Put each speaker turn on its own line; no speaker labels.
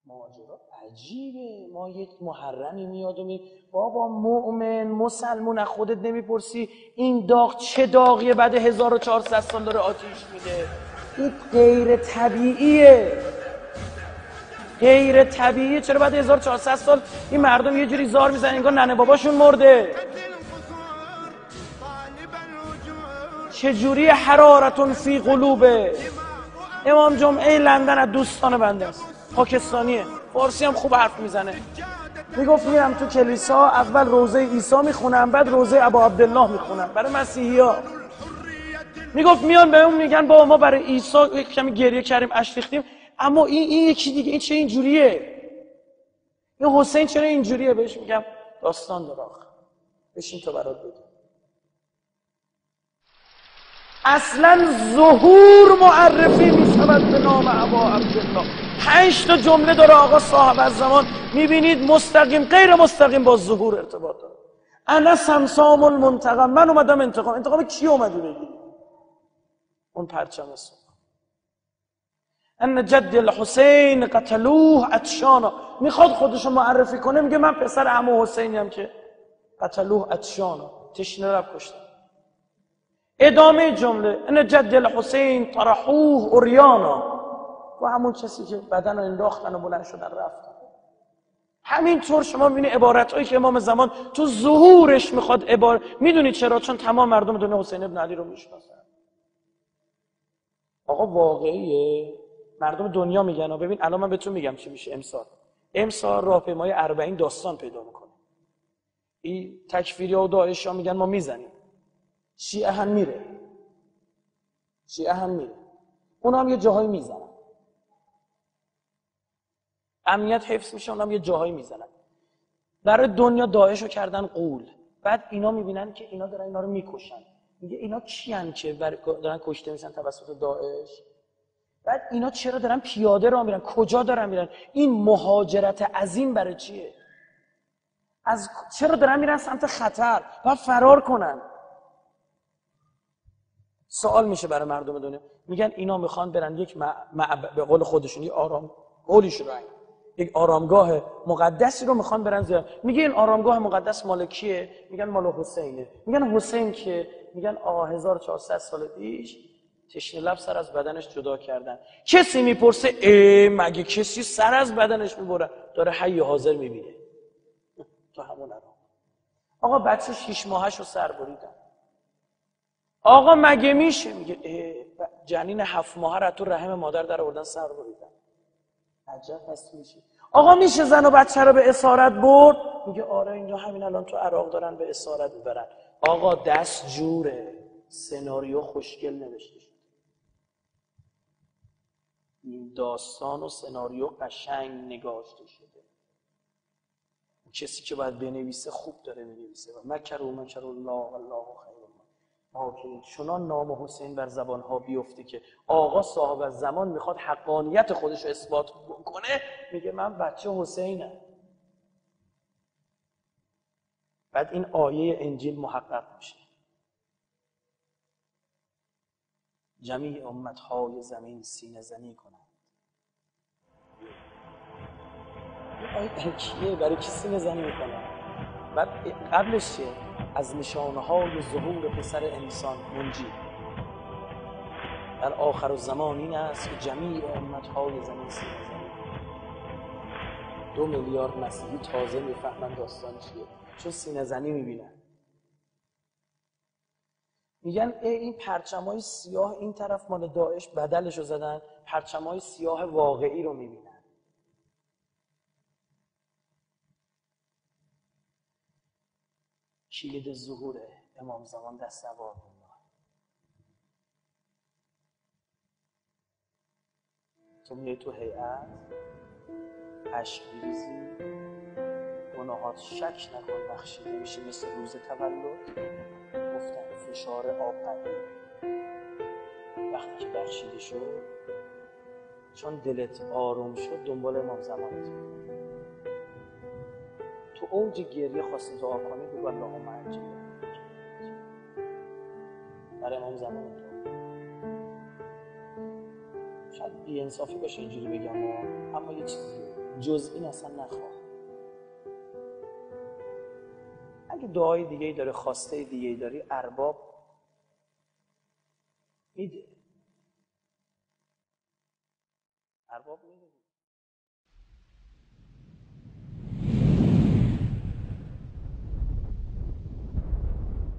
ماجرا عجیبه. ما یک محرمی میاد و بابا مؤمن مسلمون از خودت نمیپرسی این داغ چه داغیه بعد 1400 سال داره آتیش میده؟ این غیر طبیعیه، غیر طبیعیه. چرا بعد 1400 سال این مردم یه جوری زار میزنن انگار ننه باباشون مرده؟ چجوری حرارتون فی قلوبه؟ امام جمعه لندن از دوستان بنده است، پاکستانیه، فارسی هم خوب حرف میزنه. میگفت میرم تو کلیسا اول روزه عیسی میخونم بعد روزه ابا عبدالله میخونم برای مسیحی‌ها. میگفت میان بهمون میگن بابا ما برای عیسی یک کمی گریه کردیم اشک ریختیم، اما این یکی دیگه این چه اینجوریه؟ این حسین چرا اینجوریه؟ بهش میگم داستان داره آخه، بشین تو برات بگم. اصلا ظهور معرفی میشود به نام ابا عبدالله. 5 تا جمله داره آقا صاحب الزمان، میبینید مستقیم غیر مستقیم با ظهور ارتباط داره. انا سمسام المنتقم، من اومدم انتقام کی اومدی بگیری؟ اون پرچم صبح. ان جد الحسین قتلوه عطشانا، میخواد خودشو معرفی کنه، میگه من پسر عمو حسینیم که قتلوه عطشانا، تشنه لب کشتن. ادامه جمله ان جد الحسین طرحوه عریانا، و همون کسی که بدن رو انداختن و بلند شدن رفتن. همینطور شما میبینی عبارتایی که امام زمان تو ظهورش میخواد میدونید چرا؟ چون تمام مردم دنیا حسین ابن علی رو میشناسن. آقا واقعیه، مردم دنیا میگن. ببین الان من بهتون میگم چی میشه امسال راهپیمای 40 داستان پیدا میکنه. این تکفیریا و داعشیا میگن ما میزنیم، شیعه هم میره، اونا هم یه جاهایی میزنن، امنیت حفظ میشه، اونا هم یه جاهایی میزنن. برای دنیا داعشو کردن غول. بعد اینا میبینن که اینا دارن اینا رو میکشن، میگه اینا کیان که دارن کشته میشن توسط داعش؟ بعد اینا چرا دارن پیاده راه میرن؟ کجا دارن میرن؟ این مهاجرت عظیم برای چیه؟ چرا دارن میرن سمت خطر؟ باید فرار کنن. سوال میشه برای مردم دنیا، میگن اینا میخوان برن یک به قول خودشون یک آرامگاه مقدسی رو میخوان برن زیارت. میگه این آرامگاه مقدس مال کیه؟ میگن مال حسینه. میگن حسین که؟ میگن آقا 1400 سال پیش تشنه لب سر از بدنش جدا کردن. کسی میپرسه مگه کسی سر از بدنش میبره؟ داره حی حاضر میبینه تو همون الان. آقا بچه 6 ماهش رو سر بریدن. آقا مگه میشه؟ میگه جنین 7 ماهه رو تو رحم مادر در آوردن سر بریدن. عجب هست میشه. آقا میشه زن و بچه رو به اسارت برد؟ میگه آره اینجا همین الان تو عراق دارن به اسارت میبرن. آقا دست جوره، سناریو خوشگل نوشته شده، این داستان و سناریو قشنگ نگاشته شده. کسی که باید بنویسه خوب داره مینویسه. و مکر الله والله خیر الماکرین. چنان نام حسین بر زبانها بیفته که آقا صاحب الزمان میخواد حقانیت خودش رو اثبات کنه، میگه من بچه حسینم. بعد این آیه انجیل محقق میشه. جمیع امتهای زمین سینه زنی کنند. این آیه کیه؟ برای کی سینه زنی میکنه؟ بعد قبلش چیه؟ از نشانهای ظهور پسر انسان منجی در آخر الزمان این است که جمیع امتهای زمین سینه زنی. 2 میلیارد مسیحی تازه میفهمن داستان چیه، چون سینه زنی میبینن. میگن این پرچمای سیاه این طرف مال داعش بدلشو زدن، پرچمای سیاه واقعی رو میبینن. کلید ظهور امام زمان دست عباد الله. تو میای تو هیئت اشک میریزی، گناهات شک نکن بخشیده میشه، مثل روز تولد گفتن فشار آب وقتی که بخشیده شد، چون دلت آروم شد دنبال امام زمانت. تو اوج گریه خواستی دعا کنی، بگو اللهم عجل برای امام زمان تو. شاید بی‌انصافی باشه اینجوری بگم اما یه چیزیه، جز این اصلا نخواه. اگه دعای دیگه‌ای داره، خواسته دیگه‌ای داری، ارباب میده. ارباب میده.